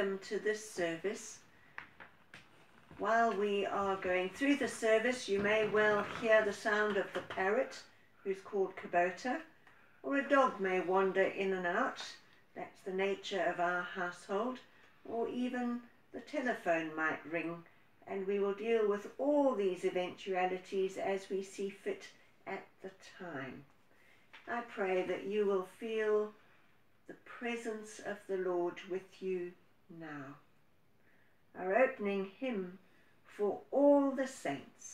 welcome to this service. While we are going through the service, you may well hear the sound of the parrot, who's called Kubota, or a dog may wander in and out. That's the nature of our household. Or even the telephone might ring, and we will deal with all these eventualities as we see fit at the time. I pray that you will feel the presence of the Lord with you now. Our opening hymn for all the saints.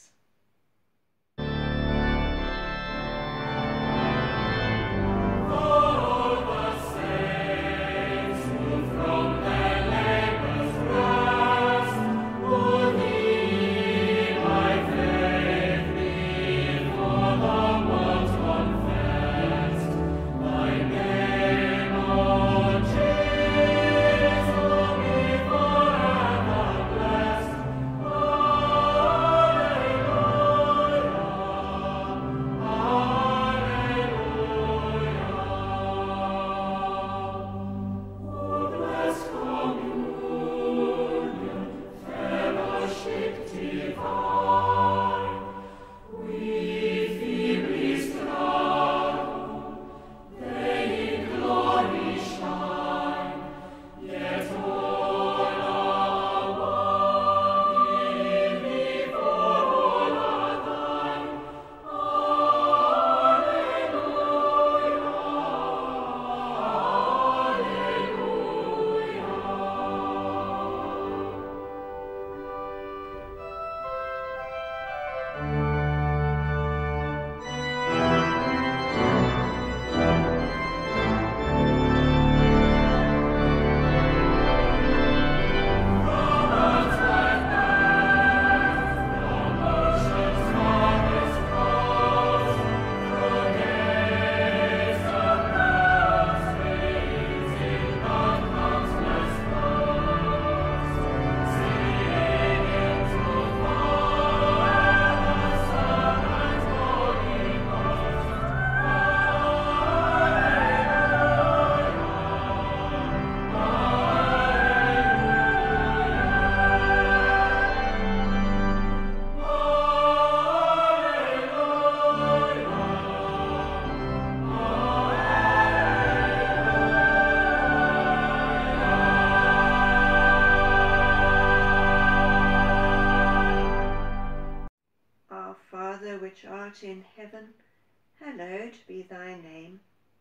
Which art in heaven, hallowed be thy name.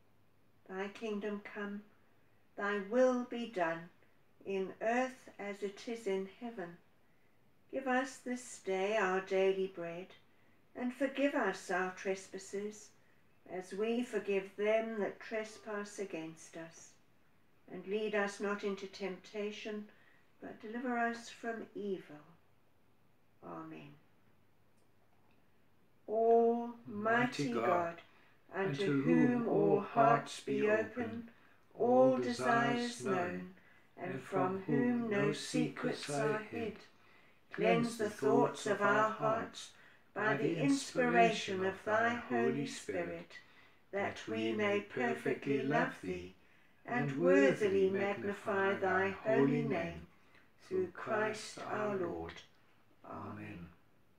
Thy kingdom come, thy will be done, in earth as it is in heaven. Give us this day our daily bread, and forgive us our trespasses, as we forgive them that trespass against us. And lead us not into temptation, but deliver us from evil. Amen. Almighty God, unto whom all hearts be open, all desires known, and from whom no secrets are hid, cleanse the thoughts of our hearts by the inspiration of thy Holy Spirit, that we may perfectly love thee, and worthily magnify thy holy name, through Christ our Lord. Amen.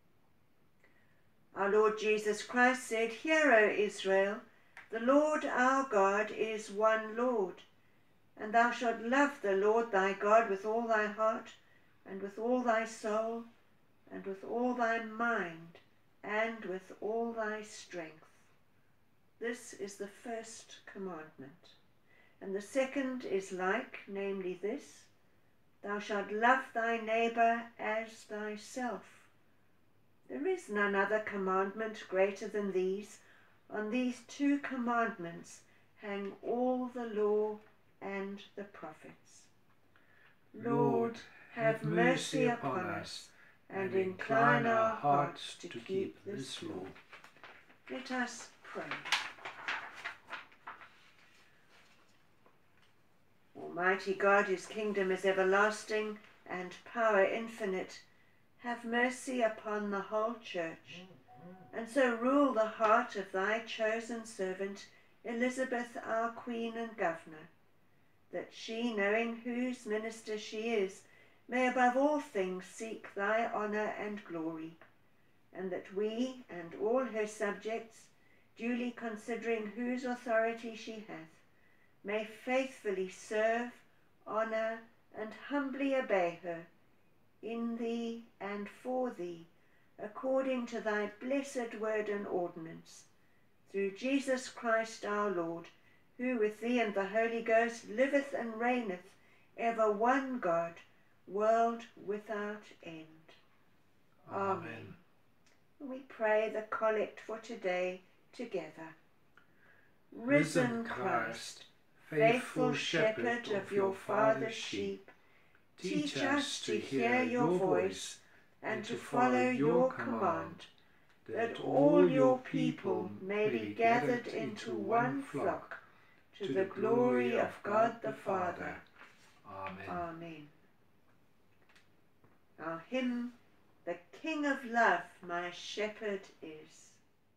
Our Lord Jesus Christ said, Hear, O Israel, the Lord our God is one Lord, and thou shalt love the Lord thy God with all thy heart, and with all thy soul, and with all thy mind, and with all thy strength. This is the first commandment. And the second is like, namely this, Thou shalt love thy neighbour as thyself. There is none other commandment greater than these. On these two commandments hang all the law and the prophets. Lord, have mercy upon us, and incline our hearts to keep this law. Let us pray. Almighty God, whose kingdom is everlasting and power infinite, have mercy upon the whole church, and so rule the heart of thy chosen servant, Elizabeth, our Queen and Governor, that she, knowing whose minister she is, may above all things seek thy honour and glory, and that we and all her subjects, duly considering whose authority she hath, may faithfully serve, honour, and humbly obey her, in thee and for thee, according to thy blessed word and ordinance, through Jesus Christ our Lord, who with thee and the Holy Ghost liveth and reigneth, ever one God, world without end. Amen. We pray the collect for today together. Risen Christ, faithful shepherd of your Father's sheep, teach us to hear your voice and to follow your command, that all your people may be gathered into one flock, to the glory of God the Father. Amen. Amen. Our hymn, The King of Love, my shepherd is.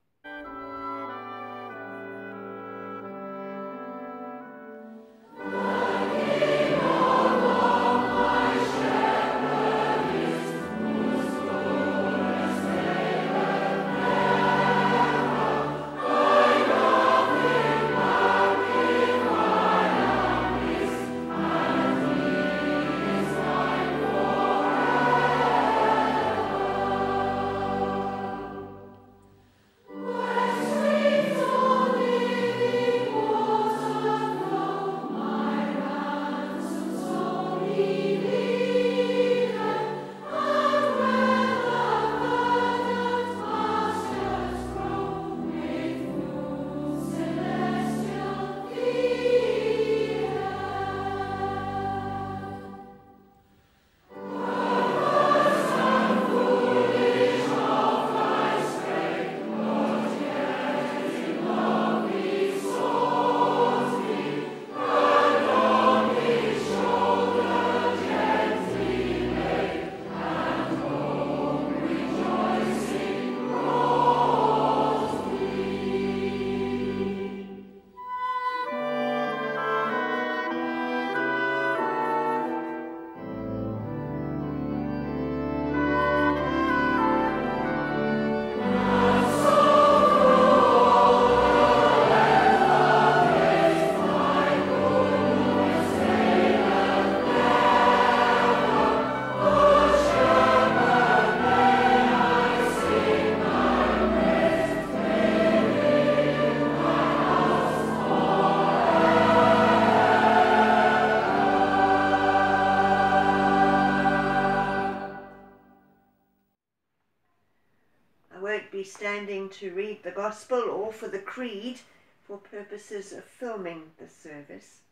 Standing to read the Gospel or for the Creed for purposes of filming the service.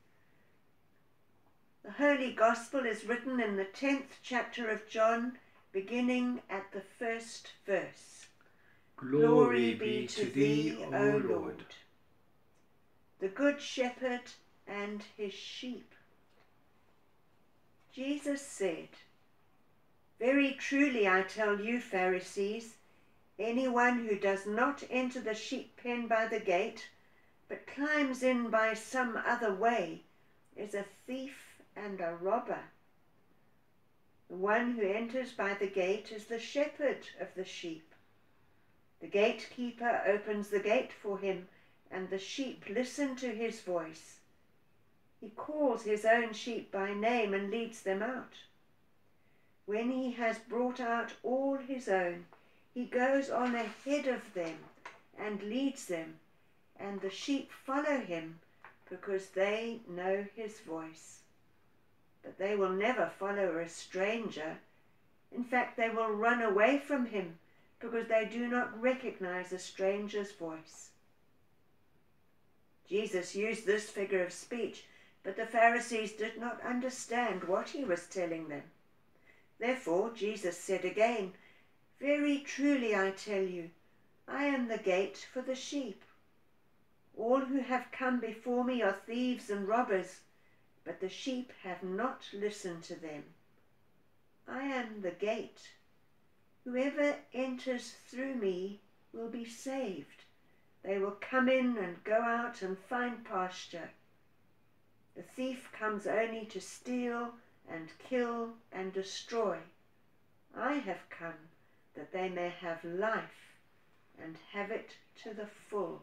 The Holy Gospel is written in the 10th chapter of John, beginning at the first verse. Glory be to thee, O Lord. The Good Shepherd and his sheep. Jesus said, Very truly I tell you, Pharisees, anyone who does not enter the sheep pen by the gate, but climbs in by some other way, is a thief and a robber. The one who enters by the gate is the shepherd of the sheep. The gatekeeper opens the gate for him, and the sheep listen to his voice. He calls his own sheep by name and leads them out. When he has brought out all his own, he goes on ahead of them and leads them, and the sheep follow him because they know his voice. But they will never follow a stranger. In fact, they will run away from him because they do not recognize a stranger's voice. Jesus used this figure of speech, but the Pharisees did not understand what he was telling them. Therefore, Jesus said again, Very truly I tell you, I am the gate for the sheep. All who have come before me are thieves and robbers, but the sheep have not listened to them. I am the gate. Whoever enters through me will be saved. They will come in and go out and find pasture. The thief comes only to steal and kill and destroy. I have come that they may have life and have it to the full.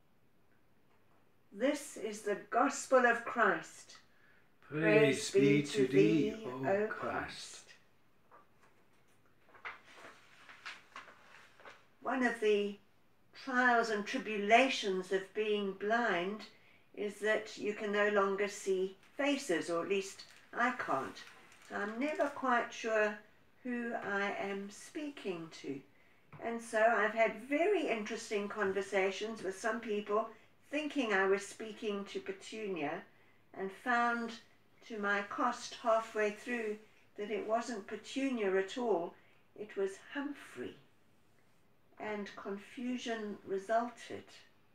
This is the gospel of Christ. Praise be to thee, O Christ. One of the trials and tribulations of being blind is that you can no longer see faces, or at least I can't. So I'm never quite sure who I am speaking to. And so I've had very interesting conversations with some people thinking I was speaking to Petunia, and found to my cost halfway through that it wasn't Petunia at all, it was Humphrey. And confusion resulted.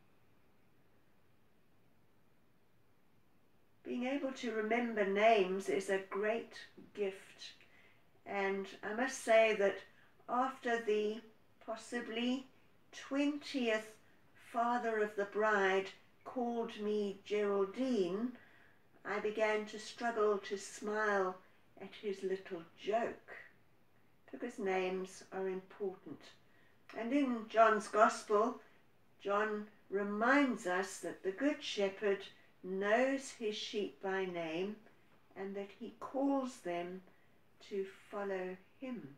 Being able to remember names is a great gift, and I must say that after the possibly 20th father of the bride called me Geraldine, I began to struggle to smile at his little joke, because names are important. And in John's Gospel, John reminds us that the Good Shepherd knows his sheep by name and that he calls them to follow him.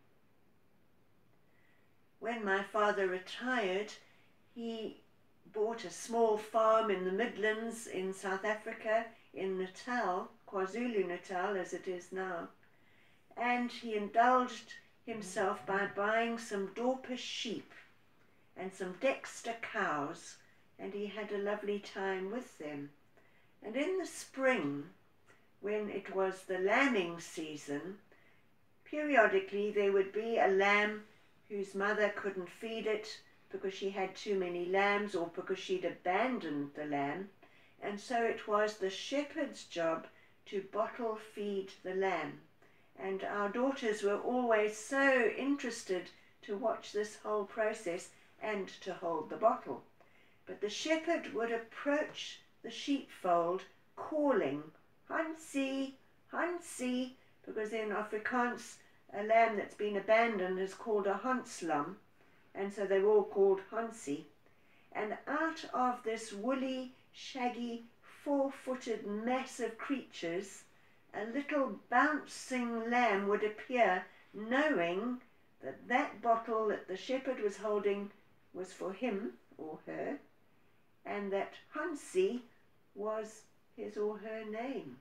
When my father retired, he bought a small farm in the Midlands in South Africa, in Natal, KwaZulu-Natal as it is now, and he indulged himself by buying some Dorpus sheep and some Dexter cows, and he had a lovely time with them. And in the spring, when it was the lambing season, periodically there would be a lamb whose mother couldn't feed it because she had too many lambs or because she'd abandoned the lamb, and so it was the shepherd's job to bottle feed the lamb. And our daughters were always so interested to watch this whole process and to hold the bottle. But the shepherd would approach the sheepfold calling, Hansie, Hansie, because in Afrikaans a lamb that's been abandoned is called a hanslam, and so they were all called Hansie. And out of this woolly, shaggy, four-footed mass of creatures, a little bouncing lamb would appear, knowing that that bottle that the shepherd was holding was for him or her, and that Hansie was his or her name.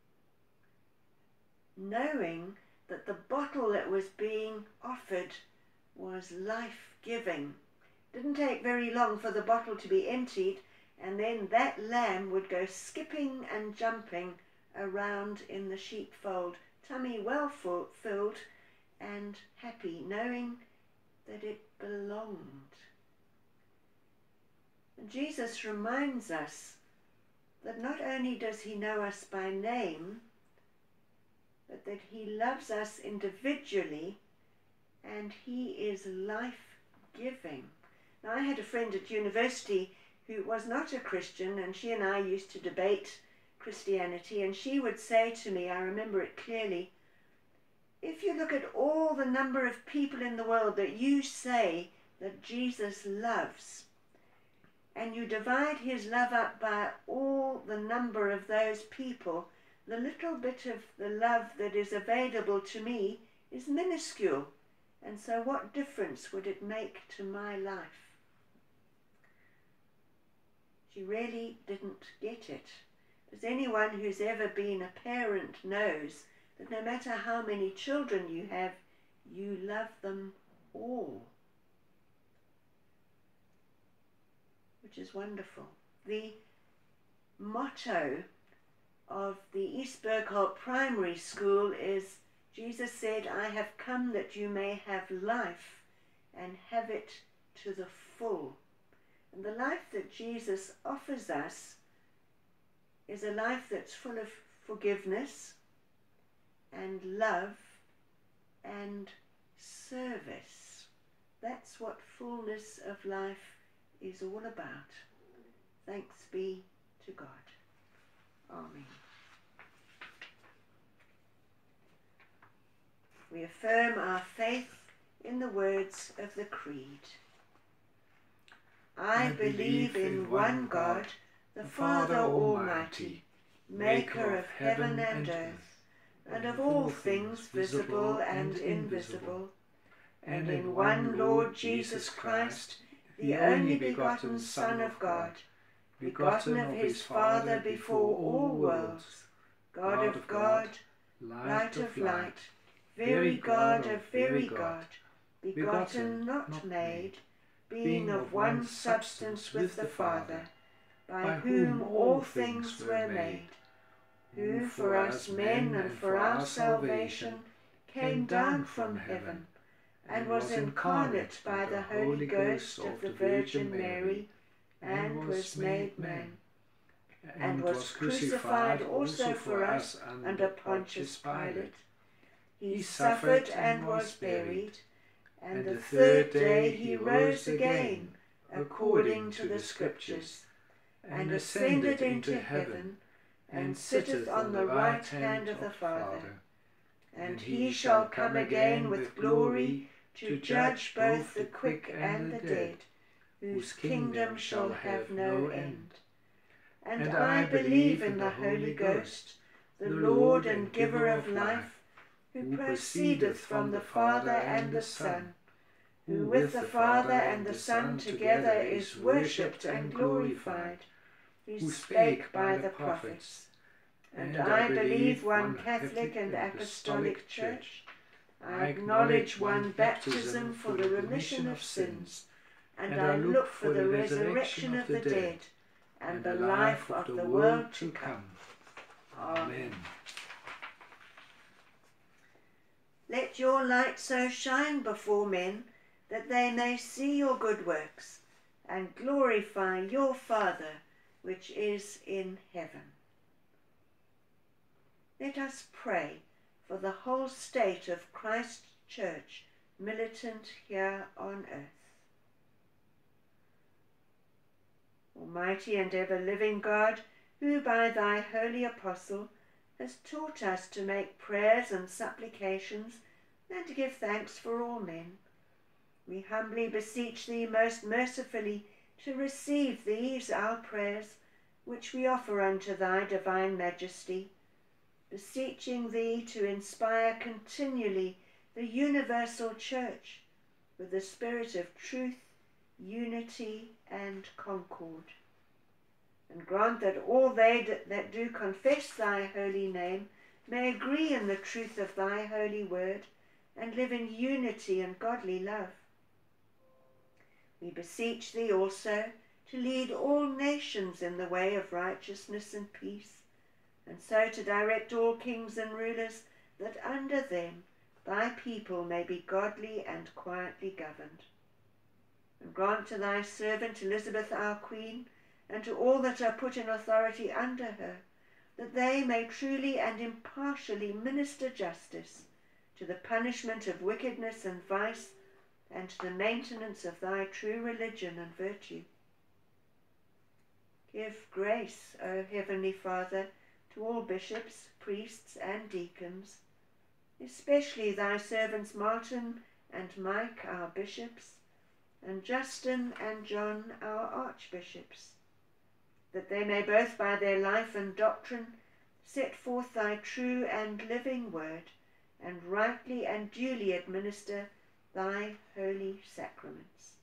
Knowing that the bottle that was being offered was life-giving. Didn't take very long for the bottle to be emptied, and then that lamb would go skipping and jumping around in the sheepfold, tummy well filled and happy, knowing that it belonged. And Jesus reminds us that not only does he know us by name, but that he loves us individually, and he is life-giving. Now, I had a friend at university who was not a Christian, and she and I used to debate Christianity, and she would say to me, I remember it clearly, if you look at all the number of people in the world that you say that Jesus loves, and you divide his love up by all the number of those people, the little bit of the love that is available to me is minuscule. And so what difference would it make to my life? She really didn't get it. As anyone who's ever been a parent knows that no matter how many children you have, you love them all. Which is wonderful. The motto of the East Bergholt Primary School is, Jesus said, I have come that you may have life and have it to the full. And the life that Jesus offers us is a life that's full of forgiveness and love and service. That's what fullness of life is all about. Thanks be to God. Amen. we affirm our faith in the words of the Creed. I believe in one God, the Father Almighty, maker of heaven and earth, and of all things visible and invisible, and in one Lord Jesus Christ, the only begotten Son of God, begotten of his Father before all worlds, God of God, light of light, very God of very God, begotten, not made, being of one substance with the Father, by whom all things were made, who for us men and for our salvation came down from heaven, and was incarnate by the Holy Ghost of the Virgin Mary, and was made man, and was crucified also for us under Pontius Pilate. He suffered and was buried, and the third day he rose again, according to the Scriptures, and ascended into heaven, and sitteth on the right hand of the Father. And he shall come again with glory to judge both the quick and the dead, whose kingdom shall have no end. And I believe in the Holy Ghost, the Lord and giver of life, who proceedeth from the Father and the Son, who with the Father and the Son together is worshipped and glorified, who spake by the prophets. And I believe one Catholic and Apostolic Church. I acknowledge one baptism for the remission of sins, and I look for the resurrection of the dead and the life of the world to come. Amen. Let your light so shine before men that they may see your good works and glorify your Father which is in heaven. Let us pray for the whole state of Christ's Church militant here on earth. Almighty and ever-living God, who by thy holy apostle hast taught us to make prayers and supplications and to give thanks for all men, we humbly beseech thee most mercifully to receive these our prayers, which we offer unto thy divine majesty, beseeching thee to inspire continually the universal Church with the spirit of truth, unity, and concord. And grant that all they that do confess thy holy name may agree in the truth of thy holy word, and live in unity and godly love. We beseech thee also to lead all nations in the way of righteousness and peace, and so to direct all kings and rulers, that under them thy people may be godly and quietly governed. And grant to thy servant Elizabeth our Queen, and to all that are put in authority under her, that they may truly and impartially minister justice to the punishment of wickedness and vice, and to the maintenance of thy true religion and virtue. Give grace, O Heavenly Father, to all bishops, priests, and deacons, especially thy servants Martin and Mike, our bishops, and Justin and John, our archbishops, that they may both by their life and doctrine set forth thy true and living word, and rightly and duly administer thy holy sacraments.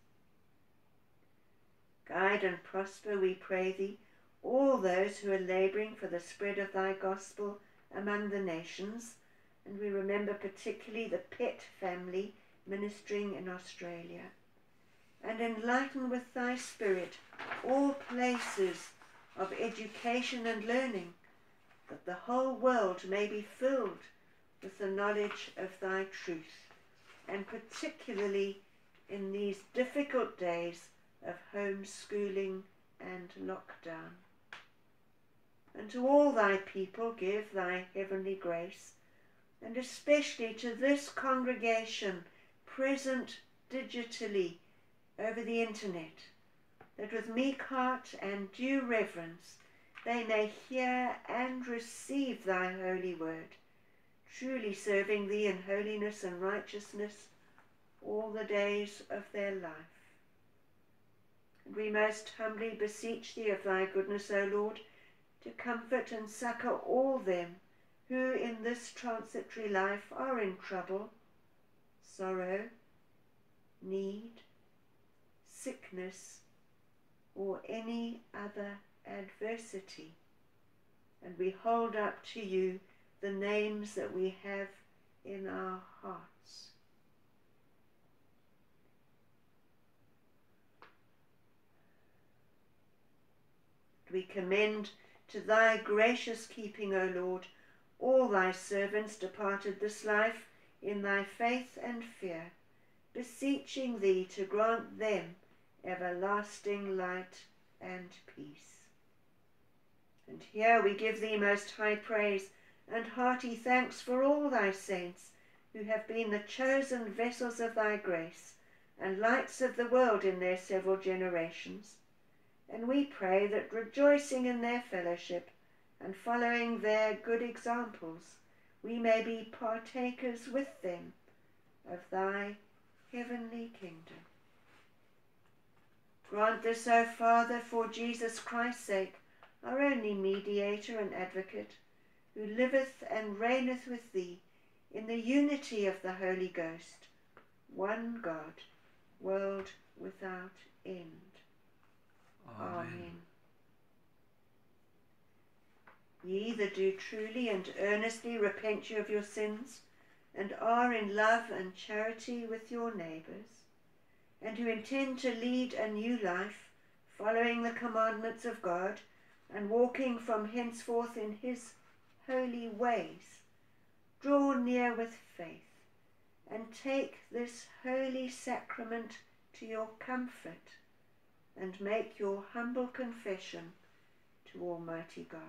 Guide and prosper, we pray thee, all those who are labouring for the spread of thy gospel among the nations, and we remember particularly the Pett family ministering in Australia. And enlighten with thy Spirit all places of education and learning, that the whole world may be filled with the knowledge of thy truth, and particularly in these difficult days of homeschooling and lockdown. And to all thy people give thy heavenly grace, and especially to this congregation present digitally over the internet, that with meek heart and due reverence they may hear and receive thy holy word, truly serving thee in holiness and righteousness all the days of their life. And we most humbly beseech thee of thy goodness, O Lord, to comfort and succour all them who in this transitory life are in trouble, sorrow, need, sickness, or any other adversity. And we hold up to you the names that we have in our hearts. We commend to thy gracious keeping, O Lord, all thy servants departed this life in thy faith and fear, beseeching thee to grant them everlasting light and peace. And here we give thee most high praise and hearty thanks for all thy saints, who have been the chosen vessels of thy grace and lights of the world in their several generations. And we pray that, rejoicing in their fellowship and following their good examples, we may be partakers with them of thy heavenly kingdom. Grant this, O Father, for Jesus Christ's sake, our only mediator and advocate, who liveth and reigneth with thee in the unity of the Holy Ghost, one God, world without end. Amen. Ye that do truly and earnestly repent you of your sins, and are in love and charity with your neighbours, and who intend to lead a new life, following the commandments of God, and walking from henceforth in his holy ways, draw near with faith, and take this holy sacrament to your comfort, and make your humble confession to Almighty God.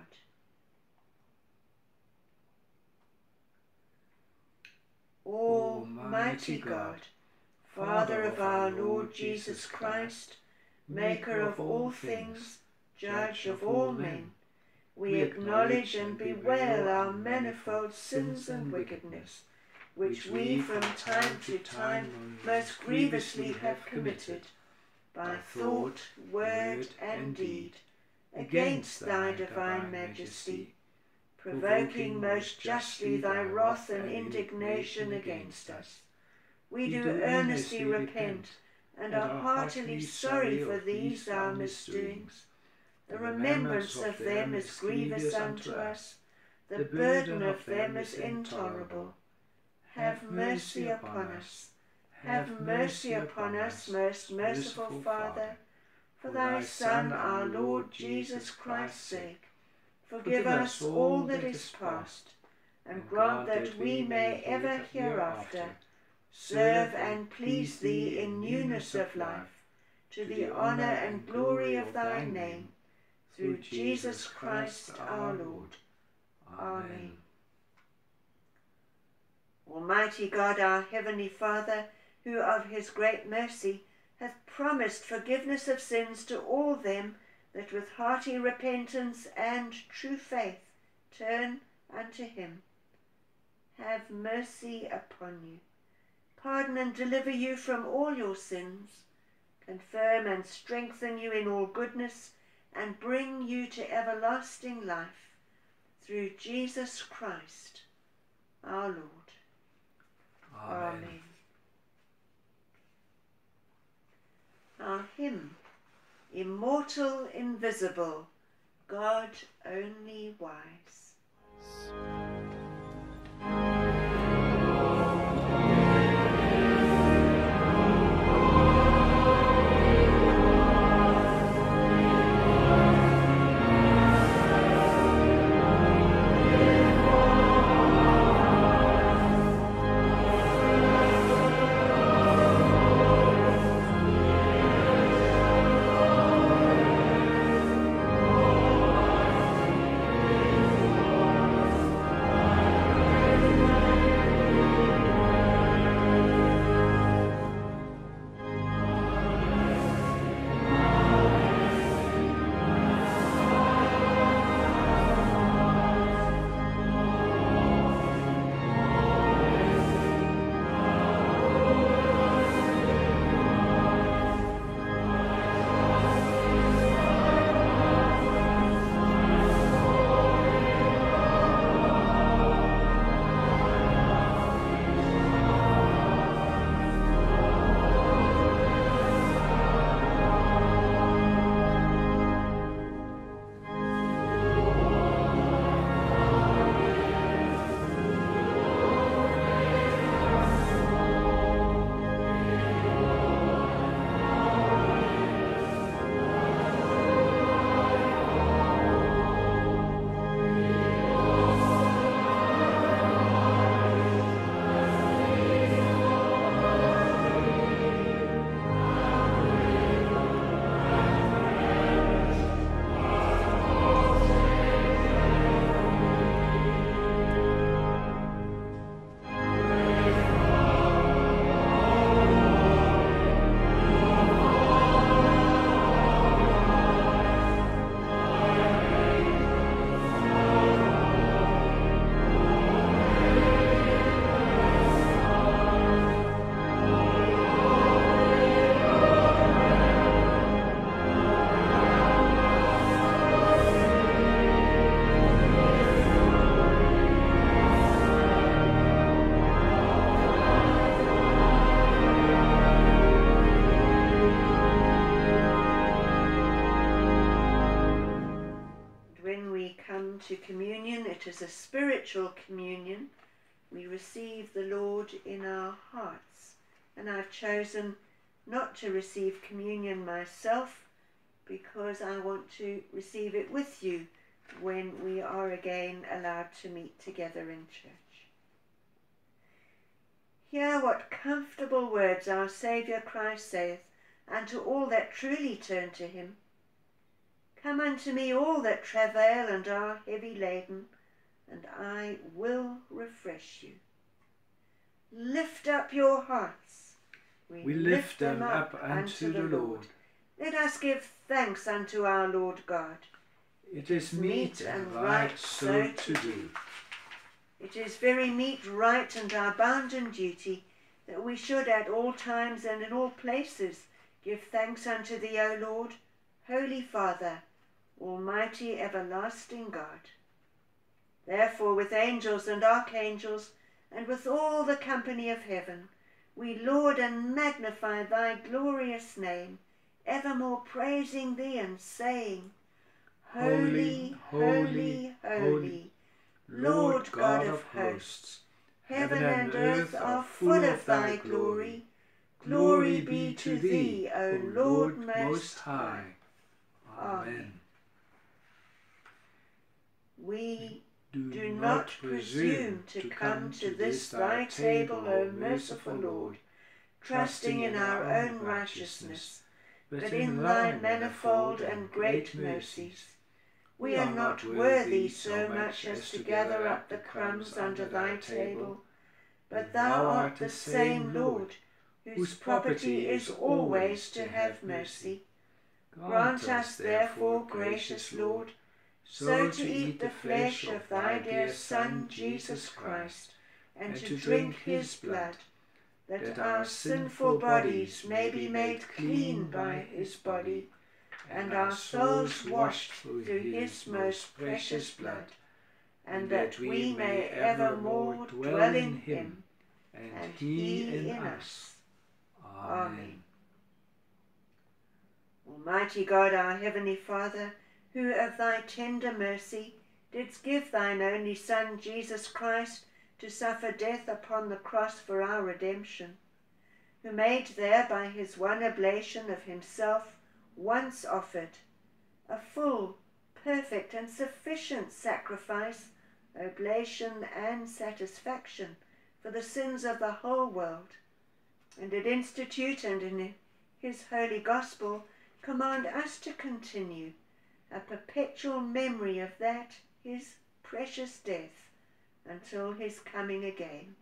Almighty God, Father of our Lord Jesus Christ, maker of all things, judge of all men, we acknowledge and bewail our manifold sins and wickedness, which we from time to time most grievously have committed, by thought, word, and deed, against thy divine majesty, provoking most justly thy wrath and indignation against us. We do earnestly repent, and are heartily sorry for these our misdoings. The remembrance of them is grievous unto us, the burden of them is intolerable. Have mercy upon us. Have mercy upon us, most merciful Father, for thy Son, our Lord Jesus Christ's sake. Forgive us all that is past, and grant that we may ever hereafter serve and please thee in newness of life, to the honour and glory of thy name, through Jesus Christ our Lord. Amen. Almighty God, our heavenly Father, who of his great mercy hath promised forgiveness of sins to all them that with hearty repentance and true faith turn unto him, have mercy upon you, pardon and deliver you from all your sins, confirm and strengthen you in all goodness, and bring you to everlasting life, through Jesus Christ our Lord. Amen. Our hymn, Immortal, Invisible, God Only Wise. to communion. It is a spiritual communion. We receive the Lord in our hearts. And I've chosen not to receive communion myself because I want to receive it with you when we are again allowed to meet together in church. Hear what comfortable words our Saviour Christ saith unto all that truly turn to him. Come unto me all that travail and are heavy laden, and I will refresh you. Lift up your hearts. We lift them up unto the Lord. Let us give thanks unto our Lord God. It is meet and right so to do. It is very meet, right, and our bounden duty that we should at all times and in all places give thanks unto thee, O Lord, Holy Father, Almighty everlasting God. Therefore with angels and archangels, and with all the company of heaven, we laud and magnify thy glorious name, evermore praising thee and saying, Holy, holy, holy, Lord God of hosts, heaven and earth are full of thy glory. Glory be to thee, O Lord most high. Amen. We do not presume to come to this thy table, O merciful Lord, trusting in our own righteousness, but in thy manifold and great mercies. We are not worthy so much as to gather up the crumbs under thy table, but thou art the same Lord, whose property is always to have mercy. Grant us therefore, gracious Lord, so to eat the flesh of thy dear Son, Jesus Christ, and to drink his blood, that our sinful bodies may be made clean by his body, and our souls washed through his most precious blood, and that we may evermore dwell in him, and he in us. Amen. Almighty God, our heavenly Father, who of thy tender mercy didst give thine only Son, Jesus Christ, to suffer death upon the cross for our redemption, who made there by his one oblation of himself once offered a full, perfect, and sufficient sacrifice, oblation, and satisfaction for the sins of the whole world, and did institute and in his holy gospel command us to continue a perpetual memory of that his precious death until his coming again,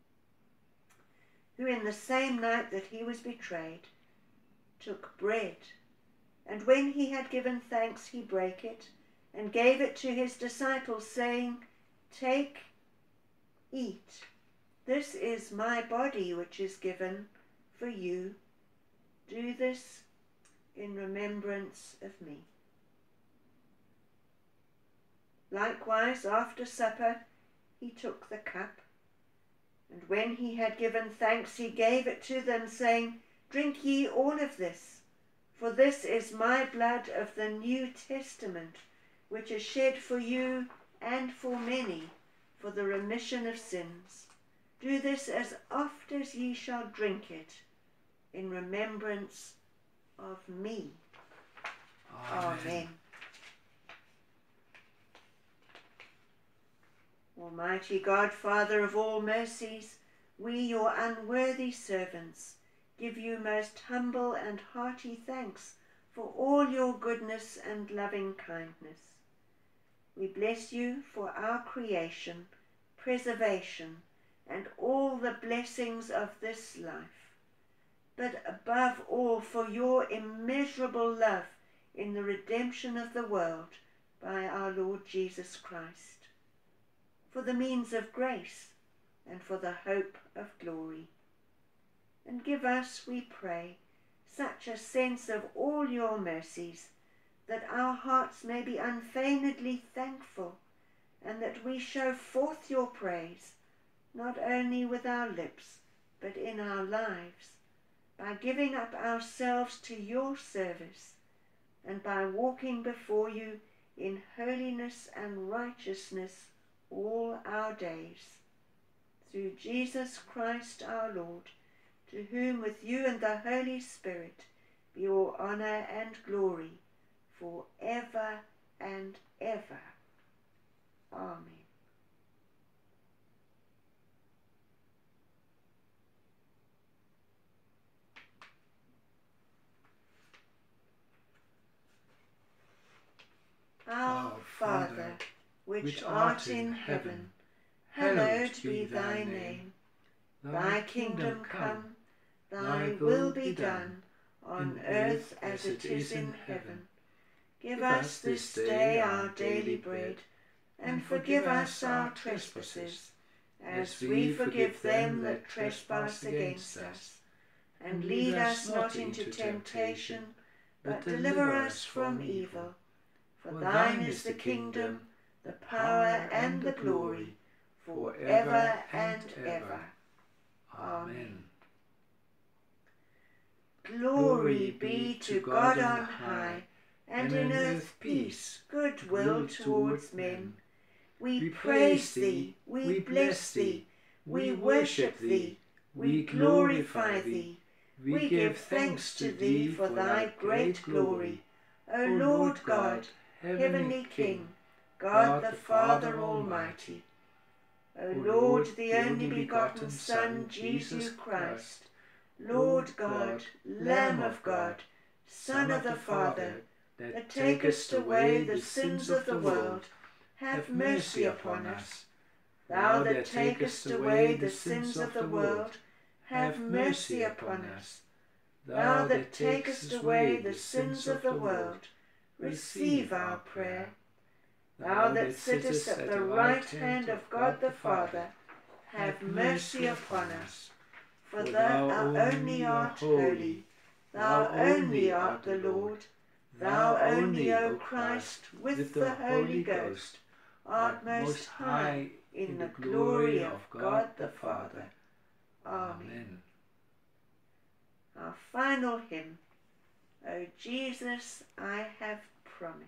who in the same night that he was betrayed took bread, and when he had given thanks he brake it and gave it to his disciples, saying, Take, eat, this is my body which is given for you. Do this in remembrance of me. Likewise, after supper, he took the cup, and when he had given thanks, he gave it to them, saying, Drink ye all of this, for this is my blood of the New Testament, which is shed for you and for many for the remission of sins. Do this as oft as ye shall drink it, in remembrance of me. Amen. Almighty God, Father of all mercies, we, your unworthy servants, give you most humble and hearty thanks for all your goodness and loving kindness. We bless you for our creation, preservation, and all the blessings of this life, but above all for your immeasurable love in the redemption of the world by our Lord Jesus Christ, for the means of grace and for the hope of glory. And give us, we pray, such a sense of all your mercies that our hearts may be unfeignedly thankful, and that we show forth your praise, not only with our lips, but in our lives, by giving up ourselves to your service, and by walking before you in holiness and righteousness all our days. Through Jesus Christ our Lord, to whom with you and the Holy Spirit be all honour and glory for ever and ever. Amen. Our Father, which art in heaven, hallowed be thy name. Thy kingdom come, thy will be done, on earth as it is in heaven. Give us this day our daily bread, and forgive us our trespasses, as we forgive them that trespass against us. And lead us not into temptation, but deliver us from evil. For thine is the kingdom, the power, and the glory, for ever and ever. Amen. Glory be to God on high, and in earth peace, goodwill towards men. We praise thee, we bless thee, we worship thee, we glorify thee, we give thanks to thee for thy great glory, O Lord God, heavenly King, God the Father Almighty. O Lord, the only begotten Son, Jesus Christ, Lord God, Lamb of God, Son of the Father, that takest away the sins of the world, have mercy upon us. Thou that takest away the sins of the world, have mercy upon us. Thou that takest away the sins of the world, receive our prayer. Thou that sittest at the right hand of God the Father, have mercy upon us. For thou only art holy, thou only art the Lord, thou only, O Christ, with the Holy Ghost, art most high in the glory of God the Father. Amen. Our final hymn, O Jesus, I have promised.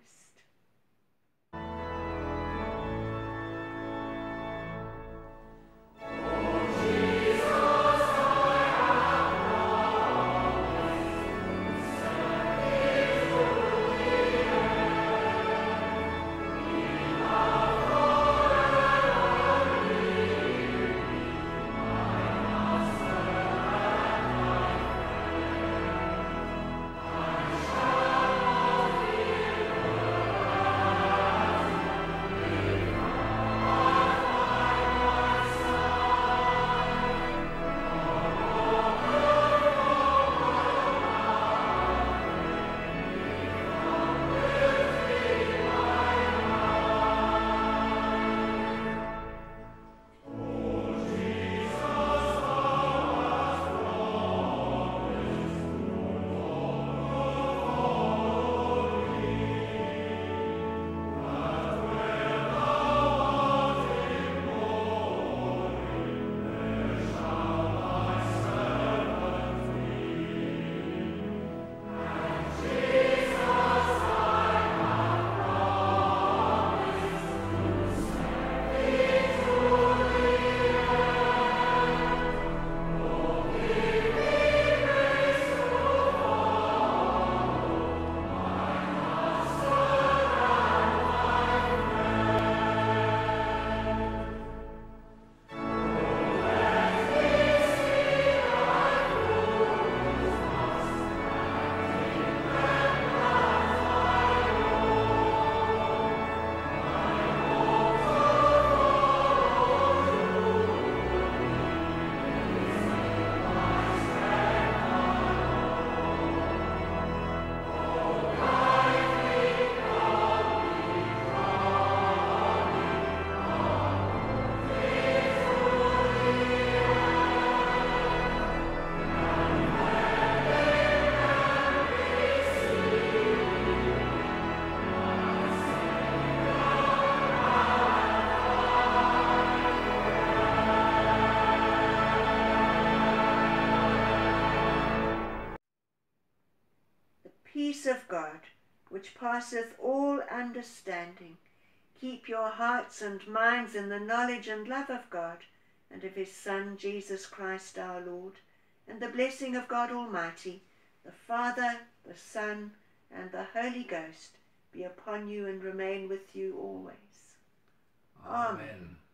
which passeth all understanding, keep your hearts and minds in the knowledge and love of God and of his Son, Jesus Christ our Lord, and the blessing of God Almighty, the Father, the Son, and the Holy Ghost be upon you and remain with you always. Amen.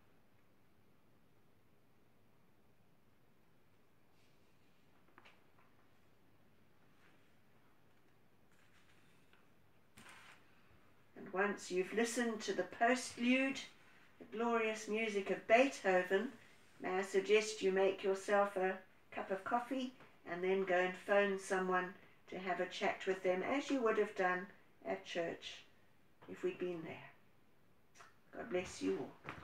And once you've listened to the postlude, the glorious music of Beethoven, may I suggest you make yourself a cup of coffee and then go and phone someone to have a chat with them, as you would have done at church if we'd been there. God bless you all.